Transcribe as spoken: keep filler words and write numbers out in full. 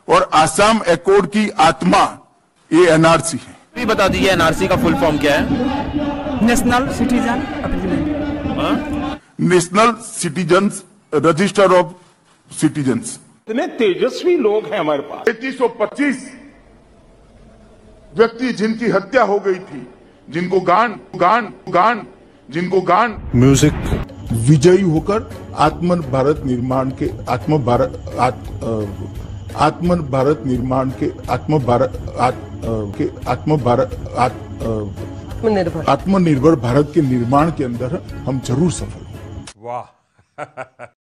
और आसाम एकॉर्ड की आत्मा ये एनआरसी है। भी बता दीजिए एनआरसी का फुल फॉर्म क्या है? National citizen agreement. National citizens register of citizens. इतने तेजस्वी लोग हैं हमारे पास। तैतीस सौ पच्चीस व्यक्ति जिनकी हत्या हो गई थी, जिनको गान गान गान जिनको गान म्यूजिक विजयी होकर आत्म भारत निर्माण के आत्म भारत आत्म भारत निर्माण के आत्म भारत के आत्म भारत आत्मनिर्भर आत्मनिर्भर भारत के निर्माण के अंदर हम जरूर सफल हों। वाह